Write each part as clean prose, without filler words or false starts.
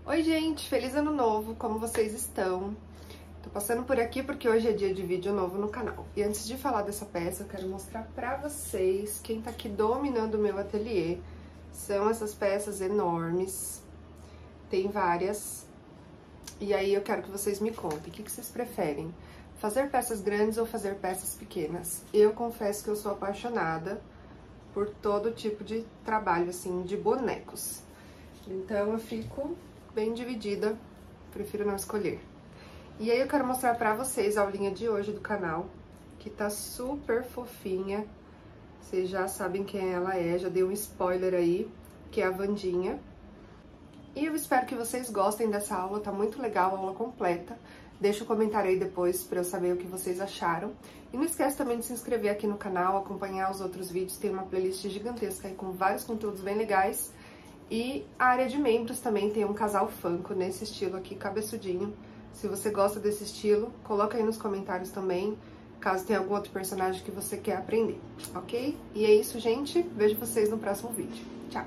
Oi gente, feliz ano novo, como vocês estão? Tô passando por aqui porque hoje é dia de vídeo novo no canal. E antes de falar dessa peça, eu quero mostrar pra vocês quem tá aqui dominando o meu ateliê. São essas peças enormes, tem várias. E aí eu quero que vocês me contem, o que vocês preferem? Fazer peças grandes ou fazer peças pequenas? Eu confesso que eu sou apaixonada por todo tipo de trabalho, assim, de bonecos. Então eu fico bem dividida, prefiro não escolher. E aí eu quero mostrar pra vocês a aulinha de hoje do canal, que tá super fofinha. Vocês já sabem quem ela é, já dei um spoiler aí, que é a Wandinha. E eu espero que vocês gostem dessa aula, tá muito legal, a aula completa. Deixa um comentário aí depois pra eu saber o que vocês acharam. E não esquece também de se inscrever aqui no canal, acompanhar os outros vídeos, tem uma playlist gigantesca aí com vários conteúdos bem legais. E a área de membros também tem um casal Funko nesse estilo aqui, cabeçudinho. Se você gosta desse estilo, coloca aí nos comentários também, caso tenha algum outro personagem que você quer aprender, ok? E é isso, gente. Vejo vocês no próximo vídeo. Tchau!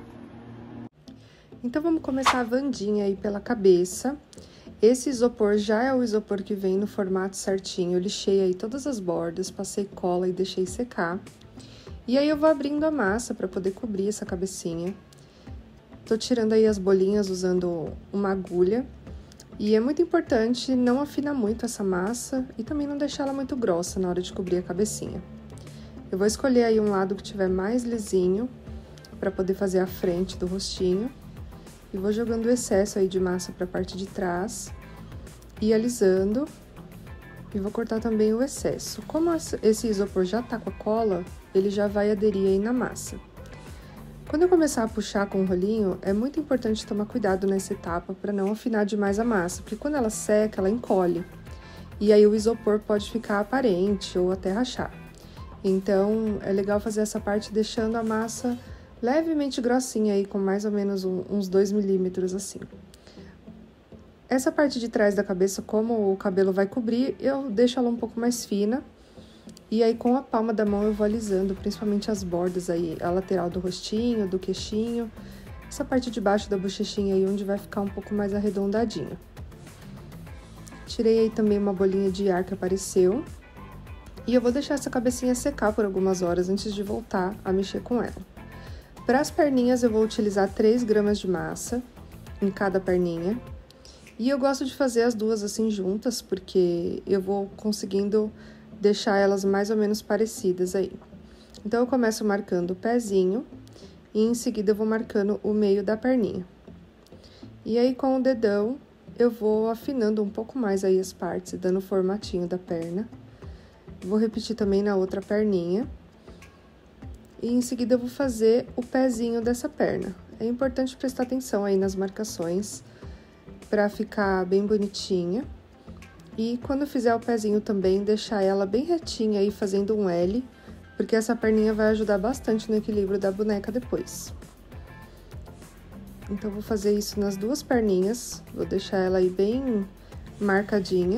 Então, vamos começar a Wandinha aí pela cabeça. Esse isopor já é o isopor que vem no formato certinho. Eu lixei aí todas as bordas, passei cola e deixei secar. E aí eu vou abrindo a massa para poder cobrir essa cabecinha. Tô tirando aí as bolinhas usando uma agulha. E é muito importante não afinar muito essa massa e também não deixar ela muito grossa na hora de cobrir a cabecinha. Eu vou escolher aí um lado que tiver mais lisinho para poder fazer a frente do rostinho. E vou jogando o excesso aí de massa para a parte de trás e alisando. E vou cortar também o excesso. Como esse isopor já tá com a cola, ele já vai aderir aí na massa. Quando eu começar a puxar com o rolinho, é muito importante tomar cuidado nessa etapa para não afinar demais a massa, porque quando ela seca, ela encolhe. E aí o isopor pode ficar aparente ou até rachar. Então, é legal fazer essa parte deixando a massa levemente grossinha aí, com mais ou menos uns 2 milímetros assim. Essa parte de trás da cabeça, como o cabelo vai cobrir, eu deixo ela um pouco mais fina. E aí, com a palma da mão, eu vou alisando, principalmente as bordas aí, a lateral do rostinho, do queixinho, essa parte de baixo da bochechinha aí, onde vai ficar um pouco mais arredondadinho. Tirei aí também uma bolinha de ar que apareceu. E eu vou deixar essa cabecinha secar por algumas horas antes de voltar a mexer com ela. Para as perninhas, eu vou utilizar 3 gramas de massa em cada perninha. E eu gosto de fazer as duas assim juntas, porque eu vou conseguindo deixar elas mais ou menos parecidas aí. Então, eu começo marcando o pezinho e em seguida eu vou marcando o meio da perninha. E aí, com o dedão, eu vou afinando um pouco mais aí as partes, dando o formatinho da perna. Vou repetir também na outra perninha. E em seguida eu vou fazer o pezinho dessa perna. É importante prestar atenção aí nas marcações para ficar bem bonitinha. E quando eu fizer o pezinho também, deixar ela bem retinha aí, fazendo um L, porque essa perninha vai ajudar bastante no equilíbrio da boneca depois. Então, vou fazer isso nas duas perninhas, vou deixar ela aí bem marcadinha.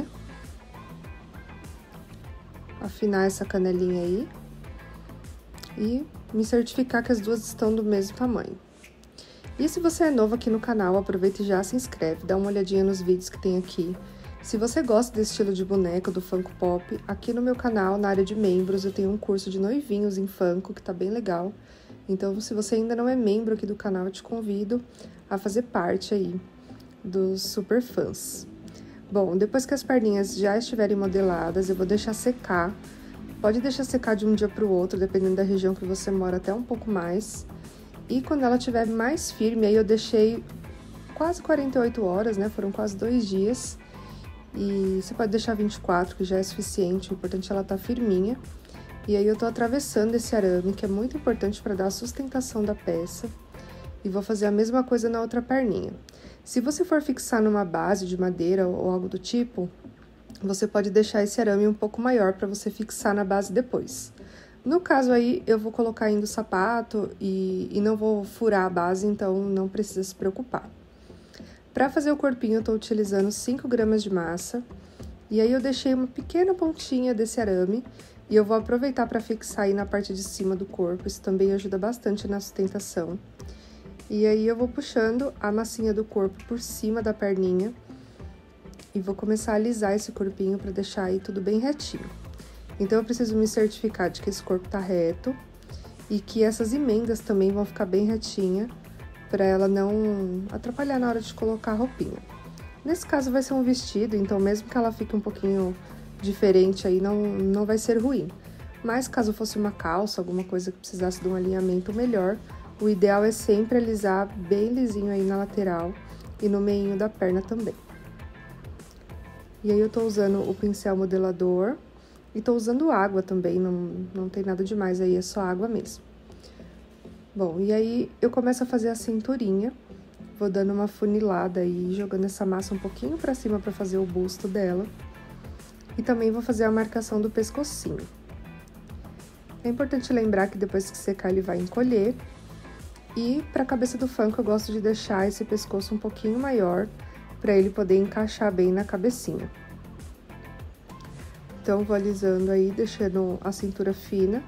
Afinar essa canelinha aí. E me certificar que as duas estão do mesmo tamanho. E se você é novo aqui no canal, aproveita e já se inscreve, dá uma olhadinha nos vídeos que tem aqui. Se você gosta desse estilo de boneco do Funko Pop, aqui no meu canal, na área de membros, eu tenho um curso de noivinhos em Funko, que tá bem legal. Então, se você ainda não é membro aqui do canal, eu te convido a fazer parte aí dos super fãs. Bom, depois que as perninhas já estiverem modeladas, eu vou deixar secar. Pode deixar secar de um dia pro outro, dependendo da região que você mora, até um pouco mais. E quando ela estiver mais firme, aí eu deixei quase 48 horas, né? Foram quase 2 dias. E você pode deixar 24, que já é suficiente, o importante é ela estar firminha. E aí eu tô atravessando esse arame, que é muito importante para dar a sustentação da peça. E vou fazer a mesma coisa na outra perninha. Se você for fixar numa base de madeira ou algo do tipo, você pode deixar esse arame um pouco maior para você fixar na base depois. No caso aí, eu vou colocar ainda o sapato e não vou furar a base, então não precisa se preocupar. Para fazer o corpinho, eu tô utilizando 5 gramas de massa. E aí, eu deixei uma pequena pontinha desse arame. E eu vou aproveitar para fixar aí na parte de cima do corpo. Isso também ajuda bastante na sustentação. E aí eu vou puxando a massinha do corpo por cima da perninha e vou começar a alisar esse corpinho para deixar aí tudo bem retinho. Então eu preciso me certificar de que esse corpo tá reto e que essas emendas também vão ficar bem retinha para ela não atrapalhar na hora de colocar a roupinha. Nesse caso vai ser um vestido, então mesmo que ela fique um pouquinho diferente aí, não vai ser ruim. Mas caso fosse uma calça, alguma coisa que precisasse de um alinhamento melhor, o ideal é sempre alisar bem lisinho aí na lateral e no meinho da perna também. E aí eu tô usando o pincel modelador e tô usando água também, não tem nada demais aí, é só água mesmo. Bom, e aí eu começo a fazer a cinturinha, vou dando uma funilada aí, jogando essa massa um pouquinho pra cima pra fazer o busto dela. E também vou fazer a marcação do pescocinho. É importante lembrar que depois que secar ele vai encolher. E pra cabeça do Funko eu gosto de deixar esse pescoço um pouquinho maior, pra ele poder encaixar bem na cabecinha. Então vou alisando aí, deixando a cintura fina.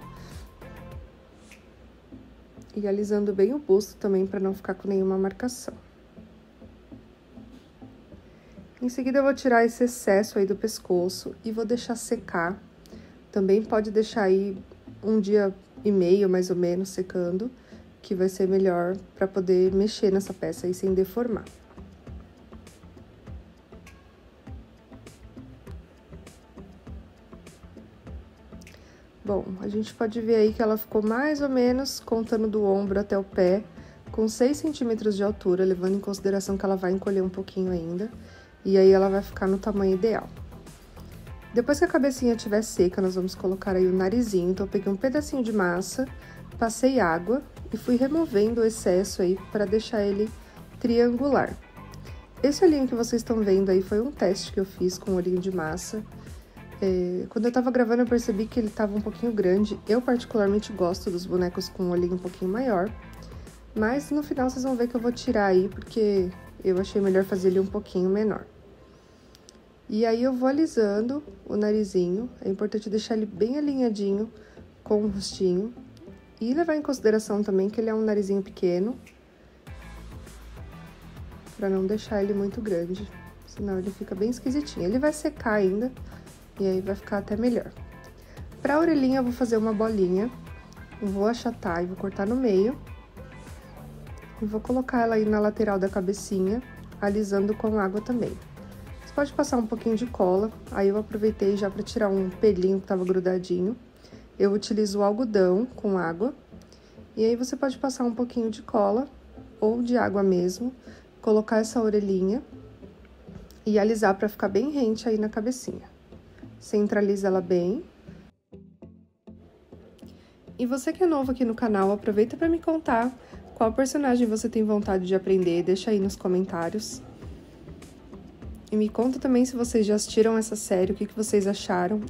E alisando bem o busto também, para não ficar com nenhuma marcação. Em seguida, eu vou tirar esse excesso aí do pescoço e vou deixar secar. Também pode deixar aí 1 dia e meio, mais ou menos, secando, que vai ser melhor para poder mexer nessa peça aí sem deformar. Bom, a gente pode ver aí que ela ficou mais ou menos, contando do ombro até o pé, com 6 centímetros de altura, levando em consideração que ela vai encolher um pouquinho ainda, e aí ela vai ficar no tamanho ideal. Depois que a cabecinha estiver seca, nós vamos colocar aí o narizinho, então eu peguei um pedacinho de massa, passei água e fui removendo o excesso aí para deixar ele triangular. Esse olhinho que vocês estão vendo aí foi um teste que eu fiz com o olhinho de massa. Quando eu tava gravando eu percebi que ele tava um pouquinho grande. Eu particularmente gosto dos bonecos com um olhinho um pouquinho maior. Mas no final vocês vão ver que eu vou tirar aí, porque eu achei melhor fazer ele um pouquinho menor. E aí eu vou alisando o narizinho. É importante deixar ele bem alinhadinho com o rostinho. E levar em consideração também que ele é um narizinho pequeno, pra não deixar ele muito grande, senão ele fica bem esquisitinho. Ele vai secar ainda. E aí vai ficar até melhor. Pra orelhinha eu vou fazer uma bolinha, vou achatar e vou cortar no meio. E vou colocar ela aí na lateral da cabecinha, alisando com água também. Você pode passar um pouquinho de cola, aí eu aproveitei já pra tirar um pelinho que tava grudadinho. Eu utilizo o algodão com água. E aí você pode passar um pouquinho de cola, ou de água mesmo, colocar essa orelhinha e alisar pra ficar bem rente aí na cabecinha. Centraliza ela bem. E você que é novo aqui no canal, aproveita para me contar qual personagem você tem vontade de aprender, deixa aí nos comentários. E me conta também se vocês já assistiram essa série, o que vocês acharam.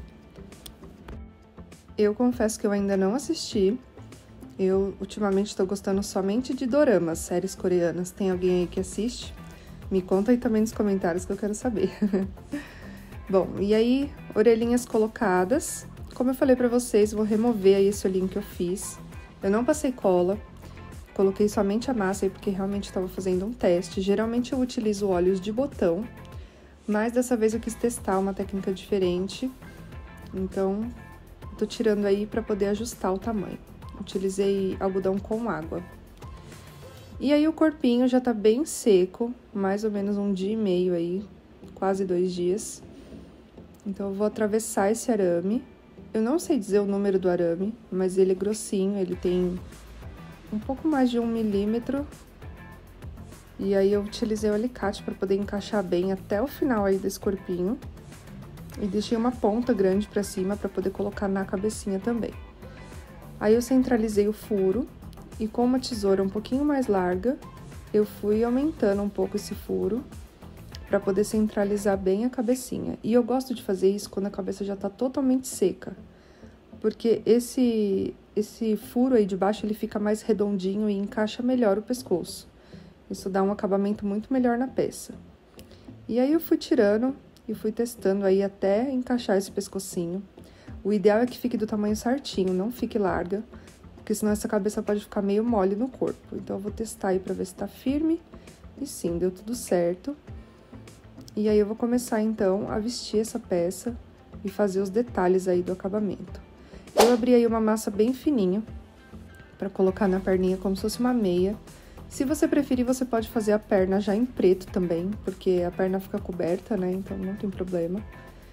Eu confesso que eu ainda não assisti. Eu ultimamente estou gostando somente de doramas, séries coreanas. Tem alguém aí que assiste? Me conta aí também nos comentários que eu quero saber. Bom, e aí, orelhinhas colocadas. Como eu falei pra vocês, vou remover aí esse olhinho que eu fiz. Eu não passei cola, coloquei somente a massa aí porque realmente estava fazendo um teste. Geralmente eu utilizo óleos de botão, mas dessa vez eu quis testar uma técnica diferente. Então, tô tirando aí pra poder ajustar o tamanho. Utilizei algodão com água. E aí o corpinho já tá bem seco, mais ou menos 1 dia e meio aí, quase 2 dias. Então, eu vou atravessar esse arame. Eu não sei dizer o número do arame, mas ele é grossinho, ele tem um pouco mais de 1 milímetro. E aí, eu utilizei o alicate para poder encaixar bem até o final aí desse corpinho. E deixei uma ponta grande para cima para poder colocar na cabecinha também. Aí, eu centralizei o furo e com uma tesoura um pouquinho mais larga, eu fui aumentando um pouco esse furo para poder centralizar bem a cabecinha. E eu gosto de fazer isso quando a cabeça já tá totalmente seca, porque esse furo aí de baixo, ele fica mais redondinho e encaixa melhor o pescoço. Isso dá um acabamento muito melhor na peça. E aí eu fui tirando e fui testando aí até encaixar esse pescocinho. O ideal é que fique do tamanho certinho, não fique larga, porque senão essa cabeça pode ficar meio mole no corpo. Então, eu vou testar aí pra ver se tá firme. E sim, deu tudo certo. E aí, eu vou começar, então, a vestir essa peça e fazer os detalhes aí do acabamento. Eu abri aí uma massa bem fininha pra colocar na perninha como se fosse uma meia. Se você preferir, você pode fazer a perna já em preto também, porque a perna fica coberta, né? Então, não tem problema.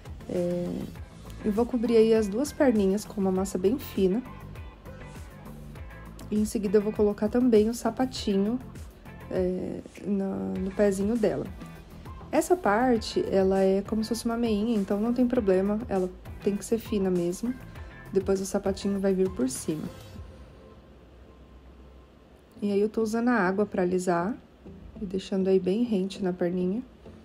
Eu vou cobrir aí as duas perninhas com uma massa bem fina. E em seguida, eu vou colocar também o sapatinho no pezinho dela. Essa parte, ela é como se fosse uma meinha, então não tem problema, ela tem que ser fina mesmo. Depois o sapatinho vai vir por cima. E aí, eu tô usando a água pra alisar e deixando aí bem rente na perninha.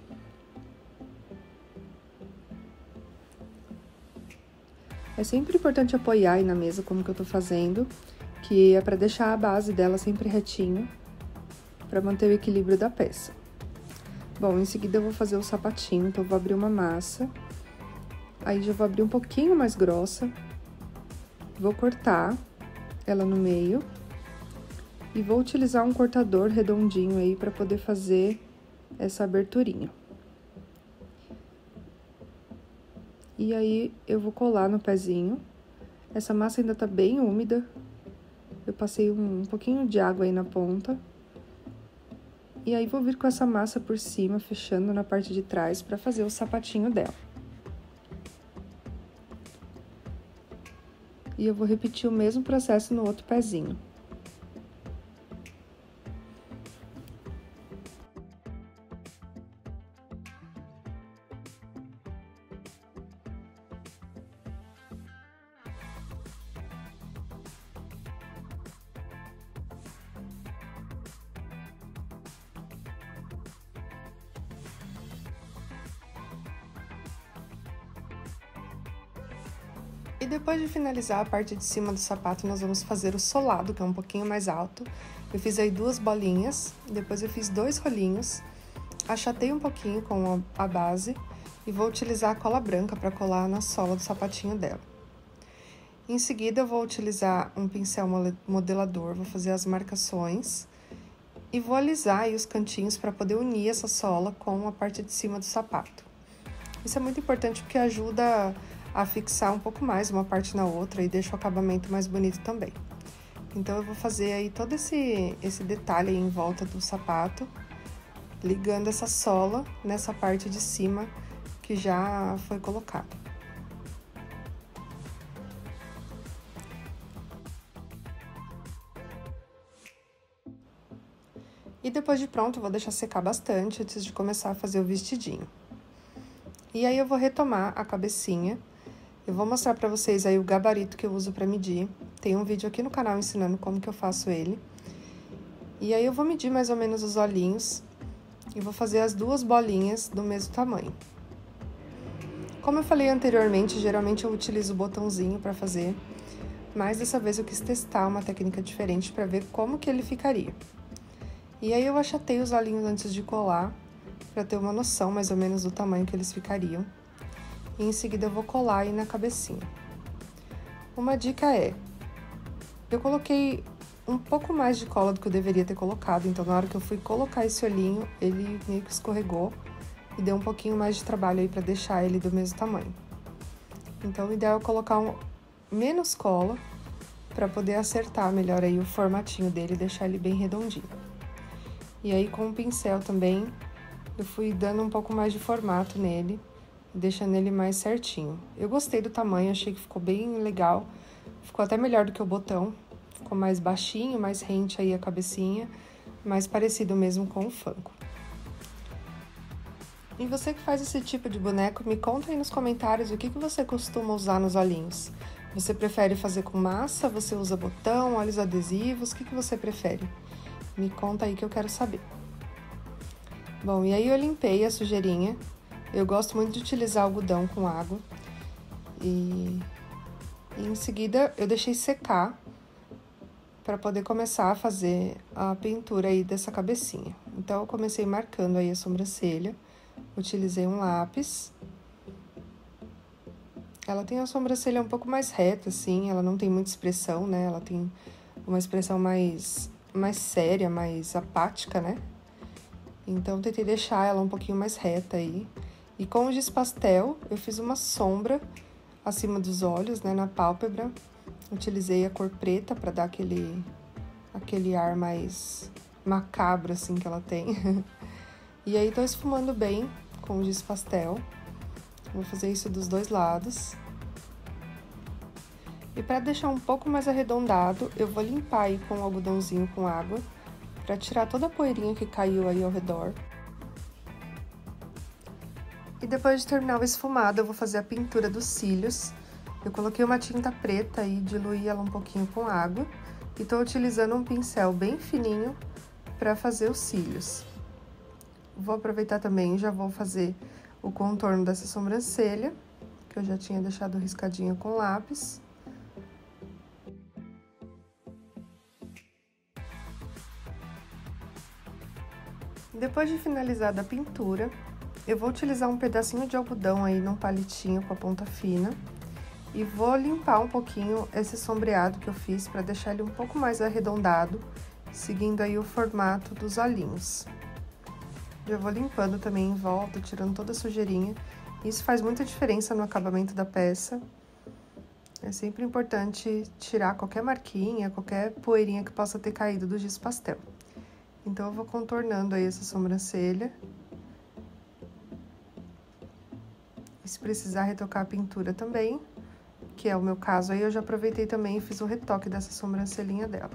É sempre importante apoiar aí na mesa, como que eu tô fazendo, que é pra deixar a base dela sempre retinho, pra manter o equilíbrio da peça. Bom, em seguida eu vou fazer o sapatinho, então eu vou abrir uma massa, aí já vou abrir um pouquinho mais grossa, vou cortar ela no meio e vou utilizar um cortador redondinho aí pra poder fazer essa aberturinha. E aí, eu vou colar no pezinho. Essa massa ainda tá bem úmida. Eu passei um pouquinho de água aí na ponta. E aí, vou vir com essa massa por cima, fechando na parte de trás, pra fazer o sapatinho dela. E eu vou repetir o mesmo processo no outro pezinho. E depois de finalizar a parte de cima do sapato, nós vamos fazer o solado, que é um pouquinho mais alto. Eu fiz aí 2 bolinhas, depois eu fiz 2 rolinhos, achatei um pouquinho com a base e vou utilizar a cola branca para colar na sola do sapatinho dela. Em seguida, eu vou utilizar um pincel modelador, vou fazer as marcações e vou alisar aí os cantinhos para poder unir essa sola com a parte de cima do sapato. Isso é muito importante porque ajuda a fixar um pouco mais uma parte na outra e deixa o acabamento mais bonito também. Então, eu vou fazer aí todo esse detalhe aí em volta do sapato, ligando essa sola nessa parte de cima que já foi colocada. E depois de pronto, eu vou deixar secar bastante antes de começar a fazer o vestidinho. E aí, eu vou retomar a cabecinha. Eu vou mostrar pra vocês aí o gabarito que eu uso pra medir. Tem um vídeo aqui no canal ensinando como que eu faço ele. E aí, eu vou medir mais ou menos os olhinhos e vou fazer as 2 bolinhas do mesmo tamanho. Como eu falei anteriormente, geralmente eu utilizo o botãozinho pra fazer, mas dessa vez eu quis testar uma técnica diferente pra ver como que ele ficaria. E aí, eu achatei os olhinhos antes de colar, pra ter uma noção mais ou menos do tamanho que eles ficariam. E em seguida, eu vou colar aí na cabecinha. Uma dica é, eu coloquei um pouco mais de cola do que eu deveria ter colocado, então na hora que eu fui colocar esse olhinho, ele meio que escorregou e deu um pouquinho mais de trabalho aí pra deixar ele do mesmo tamanho. Então, o ideal é colocar menos cola pra poder acertar melhor aí o formatinho dele e deixar ele bem redondinho. E aí, com o pincel também, eu fui dando um pouco mais de formato nele, deixando ele mais certinho. Eu gostei do tamanho, achei que ficou bem legal. Ficou até melhor do que o botão. Ficou mais baixinho, mais rente aí a cabecinha, mais parecido mesmo com o Funko. E você que faz esse tipo de boneco, me conta aí nos comentários o que você costuma usar nos olhinhos. Você prefere fazer com massa? Você usa botão, olhos adesivos? O que você prefere? Me conta aí que eu quero saber. Bom, e aí eu limpei a sujeirinha. Eu gosto muito de utilizar algodão com água. E em seguida, eu deixei secar para poder começar a fazer a pintura aí dessa cabecinha. Então, eu comecei marcando aí a sobrancelha. Utilizei um lápis. Ela tem a sobrancelha um pouco mais reta, assim. Ela não tem muita expressão, né? Ela tem uma expressão mais séria, mais apática, né? Então, tentei deixar ela um pouquinho mais reta aí. E com o giz pastel, eu fiz uma sombra acima dos olhos, né, na pálpebra. Utilizei a cor preta para dar aquele ar mais macabro, assim, que ela tem. E aí, tô esfumando bem com o giz pastel. Vou fazer isso dos dois lados. E para deixar um pouco mais arredondado, eu vou limpar aí com um algodãozinho com água, para tirar toda a poeirinha que caiu aí ao redor. E depois de terminar o esfumado, eu vou fazer a pintura dos cílios. Eu coloquei uma tinta preta e diluí ela um pouquinho com água. E tô utilizando um pincel bem fininho para fazer os cílios. Vou aproveitar também e já vou fazer o contorno dessa sobrancelha, que eu já tinha deixado riscadinha com lápis. Depois de finalizada a pintura, eu vou utilizar um pedacinho de algodão aí num palitinho com a ponta fina e vou limpar um pouquinho esse sombreado que eu fiz para deixar ele um pouco mais arredondado, seguindo aí o formato dos olhinhos. Já vou limpando também em volta, tirando toda a sujeirinha. Isso faz muita diferença no acabamento da peça. É sempre importante tirar qualquer marquinha, qualquer poeirinha que possa ter caído do giz pastel. Então, eu vou contornando aí essa sobrancelha. E se precisar retocar a pintura também, que é o meu caso, aí eu já aproveitei também e fiz o retoque dessa sobrancelhinha dela.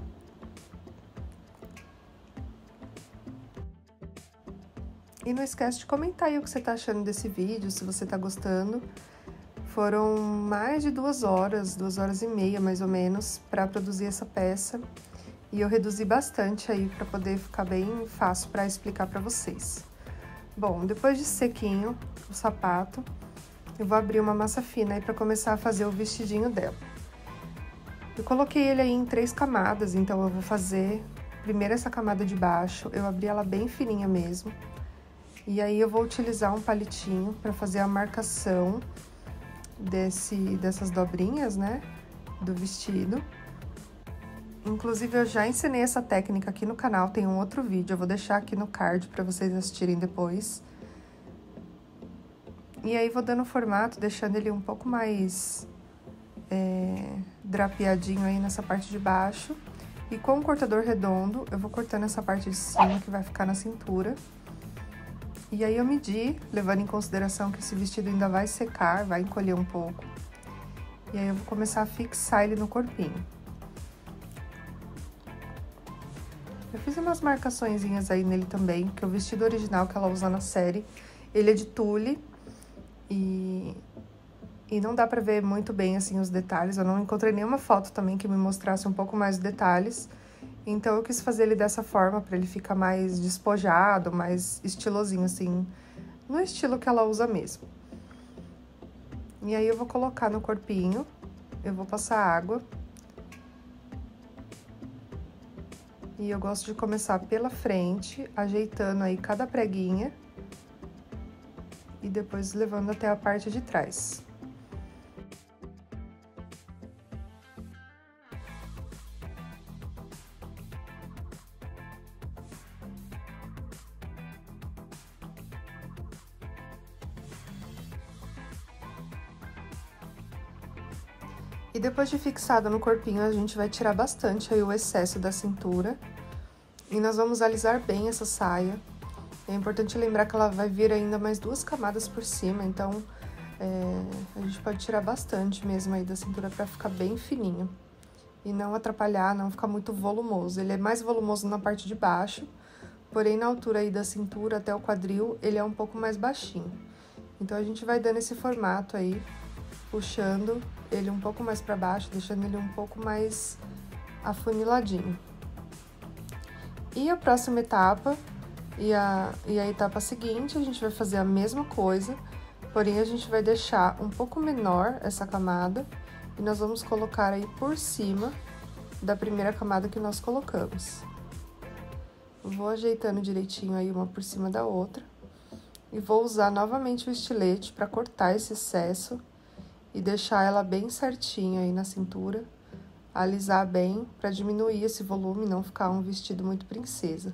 E não esquece de comentar aí o que você tá achando desse vídeo, se você tá gostando. Foram mais de 2 horas, 2h30 mais ou menos, para produzir essa peça. E eu reduzi bastante aí para poder ficar bem fácil para explicar para vocês. Bom, depois de sequinho o sapato, eu vou abrir uma massa fina aí para começar a fazer o vestidinho dela. Eu coloquei ele aí em 3 camadas, então eu vou fazer primeiro essa camada de baixo, eu abri ela bem fininha mesmo. E aí eu vou utilizar um palitinho para fazer a marcação dessas dobrinhas, né, do vestido. Inclusive, eu já ensinei essa técnica aqui no canal, tem um outro vídeo, eu vou deixar aqui no card para vocês assistirem depois. E aí, vou dando formato, deixando ele um pouco mais drapeadinho aí nessa parte de baixo. E com o cortador redondo, eu vou cortando essa parte de cima, que vai ficar na cintura. E aí, eu medi, levando em consideração que esse vestido ainda vai secar, vai encolher um pouco. E aí, eu vou começar a fixar ele no corpinho. Eu fiz umas marcaçõezinhas aí nele também, porque o vestido original que ela usa na série, ele é de tule e não dá pra ver muito bem, assim, os detalhes. Eu não encontrei nenhuma foto também que me mostrasse um pouco mais os detalhes. Então, eu quis fazer ele dessa forma, pra ele ficar mais despojado, mais estilosinho, assim, no estilo que ela usa mesmo. E aí, eu vou colocar no corpinho, eu vou passar água. E eu gosto de começar pela frente, ajeitando aí cada preguinha. E depois levando até a parte de trás. E depois de fixado no corpinho, a gente vai tirar bastante aí o excesso da cintura. E nós vamos alisar bem essa saia. É importante lembrar que ela vai vir ainda mais 2 camadas por cima, então a gente pode tirar bastante mesmo aí da cintura pra ficar bem fininho. E não atrapalhar, não ficar muito volumoso. Ele é mais volumoso na parte de baixo, porém na altura aí da cintura até o quadril, ele é um pouco mais baixinho. Então, a gente vai dando esse formato aí, puxando ele um pouco mais pra baixo, deixando ele um pouco mais afuniladinho. E a próxima etapa e a etapa seguinte, a gente vai fazer a mesma coisa, porém a gente vai deixar um pouco menor essa camada e nós vamos colocar aí por cima da primeira camada que nós colocamos. Vou ajeitando direitinho aí uma por cima da outra e vou usar novamente o estilete para cortar esse excesso e deixar ela bem certinha aí na cintura, alisar bem para diminuir esse volume e não ficar um vestido muito princesa.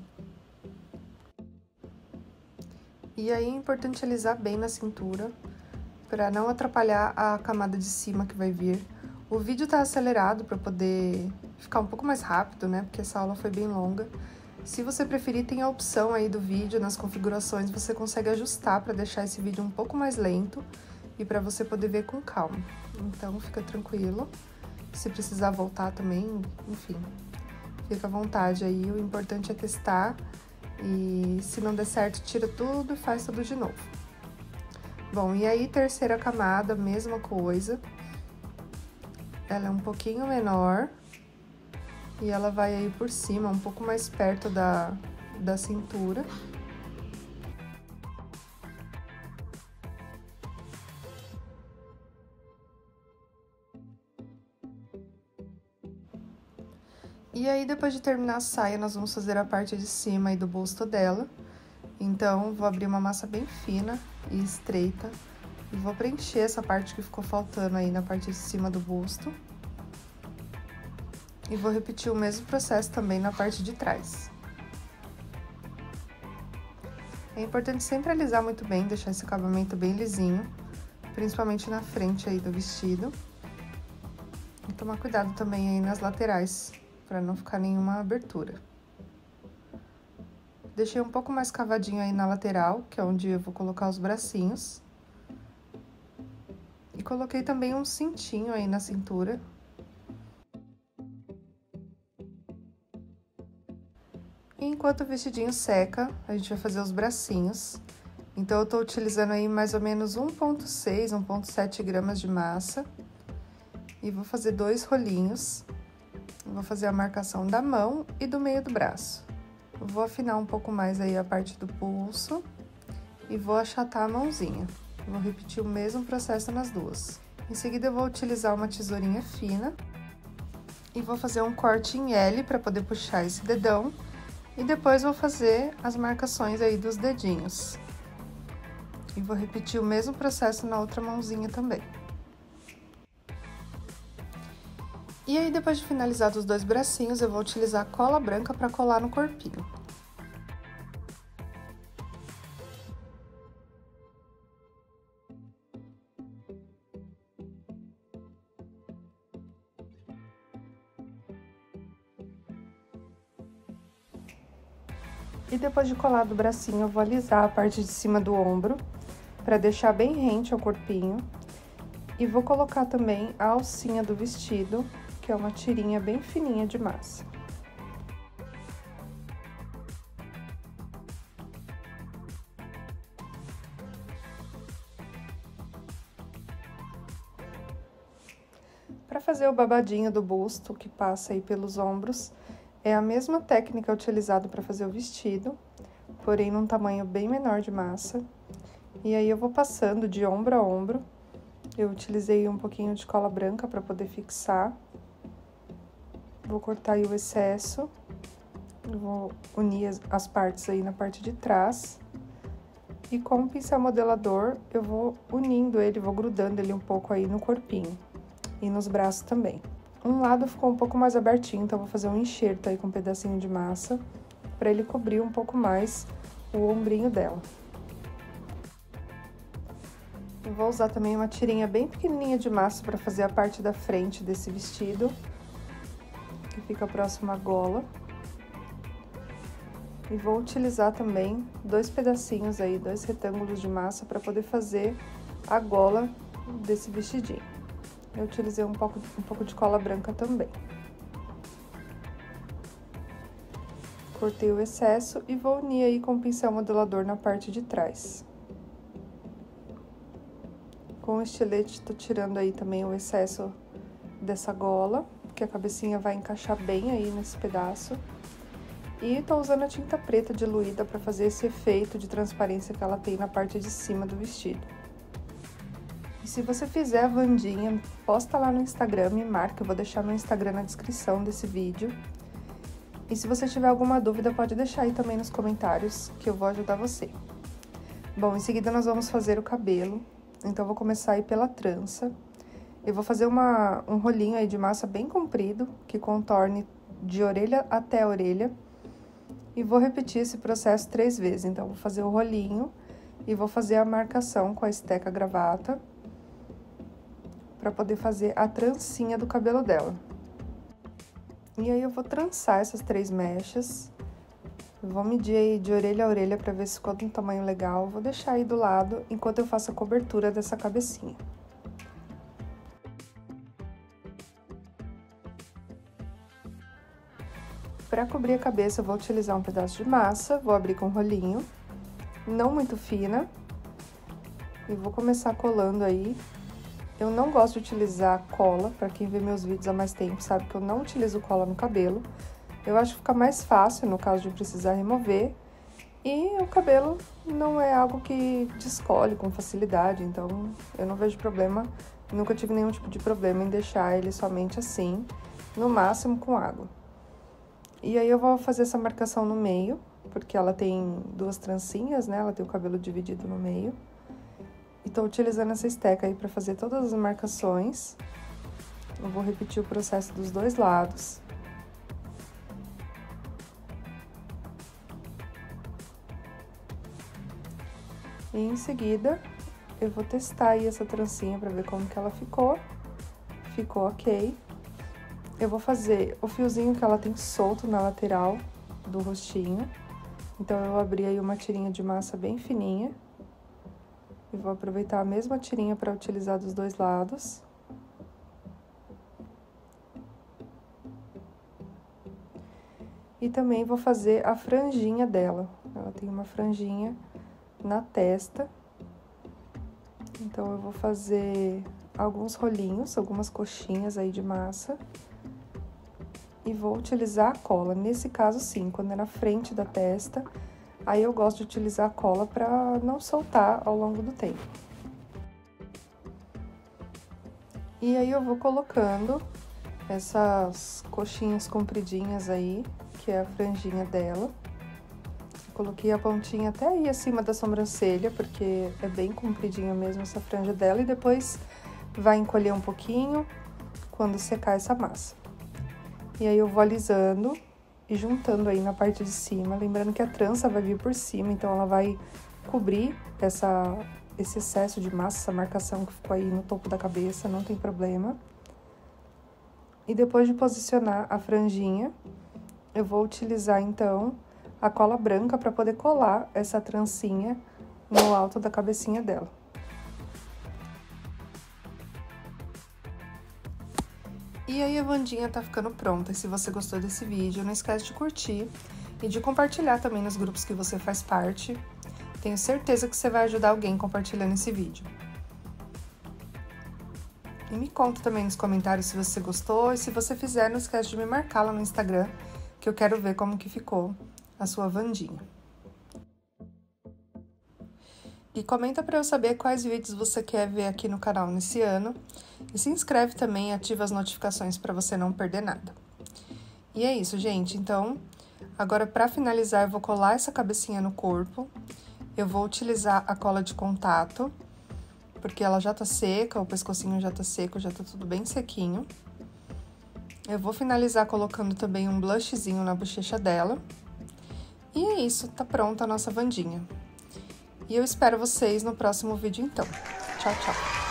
E aí é importante alisar bem na cintura, para não atrapalhar a camada de cima que vai vir. O vídeo tá acelerado para poder ficar um pouco mais rápido, né? Porque essa aula foi bem longa. Se você preferir, tem a opção aí do vídeo, nas configurações, você consegue ajustar para deixar esse vídeo um pouco mais lento e para você poder ver com calma. Então, fica tranquilo. Se precisar voltar também, enfim, fica à vontade aí. O importante é testar e se não der certo, tira tudo e faz tudo de novo. Bom, e aí, terceira camada, mesma coisa. Ela é um pouquinho menor e ela vai aí por cima, um pouco mais perto da cintura. E aí, depois de terminar a saia, nós vamos fazer a parte de cima aí do busto dela. Então, vou abrir uma massa bem fina e estreita e vou preencher essa parte que ficou faltando aí na parte de cima do busto. E vou repetir o mesmo processo também na parte de trás. É importante sempre alisar muito bem, deixar esse acabamento bem lisinho, principalmente na frente aí do vestido. E tomar cuidado também aí nas laterais, para não ficar nenhuma abertura. Deixei um pouco mais cavadinho aí na lateral, que é onde eu vou colocar os bracinhos. E coloquei também um cintinho aí na cintura. E enquanto o vestidinho seca, a gente vai fazer os bracinhos. Então, eu tô utilizando aí mais ou menos 1,6, 1,7 gramas de massa. E vou fazer 2 rolinhos. Vou fazer a marcação da mão e do meio do braço. Vou afinar um pouco mais aí a parte do pulso e vou achatar a mãozinha. Vou repetir o mesmo processo nas duas. Em seguida, eu vou utilizar uma tesourinha fina e vou fazer um corte em L para poder puxar esse dedão. E depois vou fazer as marcações aí dos dedinhos. E vou repetir o mesmo processo na outra mãozinha também. E aí, depois de finalizar os 2 bracinhos, eu vou utilizar cola branca para colar no corpinho. E depois de colar do bracinho, eu vou alisar a parte de cima do ombro, para deixar bem rente ao corpinho. E vou colocar também a alcinha do vestido, que é uma tirinha bem fininha de massa. Para fazer o babadinho do busto, que passa aí pelos ombros, é a mesma técnica utilizada para fazer o vestido, porém num tamanho bem menor de massa. E aí eu vou passando de ombro a ombro. Eu utilizei um pouquinho de cola branca para poder fixar. Vou cortar aí o excesso. Vou unir as partes aí na parte de trás. E com o pincel modelador, eu vou unindo ele, vou grudando ele um pouco aí no corpinho. E nos braços também. Um lado ficou um pouco mais abertinho, então eu vou fazer um enxerto aí com um pedacinho de massa, para ele cobrir um pouco mais o ombrinho dela. Eu vou usar também uma tirinha bem pequenininha de massa para fazer a parte da frente desse vestido, que fica próximo à gola. E vou utilizar também 2 pedacinhos aí, 2 retângulos de massa para poder fazer a gola desse vestidinho. Eu utilizei um pouco de cola branca também. Cortei o excesso e vou unir aí com o pincel modelador na parte de trás. Com o estilete, tô tirando aí também o excesso dessa gola, porque a cabecinha vai encaixar bem aí nesse pedaço. E tô usando a tinta preta diluída para fazer esse efeito de transparência que ela tem na parte de cima do vestido. E se você fizer a Wandinha, posta lá no Instagram, me marca, eu vou deixar meu Instagram na descrição desse vídeo. E se você tiver alguma dúvida, pode deixar aí também nos comentários, que eu vou ajudar você. Bom, em seguida nós vamos fazer o cabelo, então eu vou começar aí pela trança. Eu vou fazer um rolinho aí de massa bem comprido, que contorne de orelha até orelha. E vou repetir esse processo 3 vezes. Então, vou fazer o rolinho e vou fazer a marcação com a esteca gravata, pra poder fazer a trancinha do cabelo dela. E aí, eu vou trançar essas 3 mechas. Vou medir aí de orelha a orelha pra ver se ficou de um tamanho legal. Vou deixar aí do lado enquanto eu faço a cobertura dessa cabecinha. Para cobrir a cabeça, eu vou utilizar um pedaço de massa, vou abrir com um rolinho, não muito fina, e vou começar colando aí. Eu não gosto de utilizar cola, para quem vê meus vídeos há mais tempo sabe que eu não utilizo cola no cabelo. Eu acho que fica mais fácil no caso de precisar remover, e o cabelo não é algo que descolhe com facilidade, então eu não vejo problema, nunca tive nenhum tipo de problema em deixar ele somente assim, no máximo com água. E aí, eu vou fazer essa marcação no meio, porque ela tem 2 trancinhas, né? Ela tem o cabelo dividido no meio. E tô utilizando essa esteca aí pra fazer todas as marcações. Eu vou repetir o processo dos 2 lados. E em seguida, eu vou testar aí essa trancinha pra ver como que ela ficou. Ficou ok. Eu vou fazer o fiozinho que ela tem solto na lateral do rostinho. Então, eu abri aí uma tirinha de massa bem fininha. E vou aproveitar a mesma tirinha para utilizar dos 2 lados. E também vou fazer a franjinha dela. Ela tem uma franjinha na testa. Então, eu vou fazer alguns rolinhos, algumas coxinhas aí de massa. E vou utilizar a cola. Nesse caso, sim, quando é na frente da testa, aí eu gosto de utilizar a cola pra não soltar ao longo do tempo. E aí, eu vou colocando essas coxinhas compridinhas aí, que é a franjinha dela. Coloquei a pontinha até aí acima da sobrancelha, porque é bem compridinha mesmo essa franja dela. E depois vai encolher um pouquinho quando secar essa massa. E aí, eu vou alisando e juntando aí na parte de cima. Lembrando que a trança vai vir por cima, então ela vai cobrir esse excesso de massa, essa marcação que ficou aí no topo da cabeça, não tem problema. E depois de posicionar a franjinha, eu vou utilizar, então, a cola branca para poder colar essa trancinha no alto da cabecinha dela. E aí, a Wandinha tá ficando pronta. E se você gostou desse vídeo, não esquece de curtir e de compartilhar também nos grupos que você faz parte. Tenho certeza que você vai ajudar alguém compartilhando esse vídeo. E me conta também nos comentários se você gostou. E se você fizer, não esquece de me marcar lá no Instagram, que eu quero ver como que ficou a sua Wandinha. E comenta pra eu saber quais vídeos você quer ver aqui no canal nesse ano. E se inscreve também e ativa as notificações pra você não perder nada. E é isso, gente. Então, agora pra finalizar, eu vou colar essa cabecinha no corpo. Eu vou utilizar a cola de contato, porque ela já tá seca, o pescocinho já tá seco, já tá tudo bem sequinho. Eu vou finalizar colocando também um blushzinho na bochecha dela. E é isso, tá pronta a nossa Wandinha. E eu espero vocês no próximo vídeo, então. Tchau, tchau!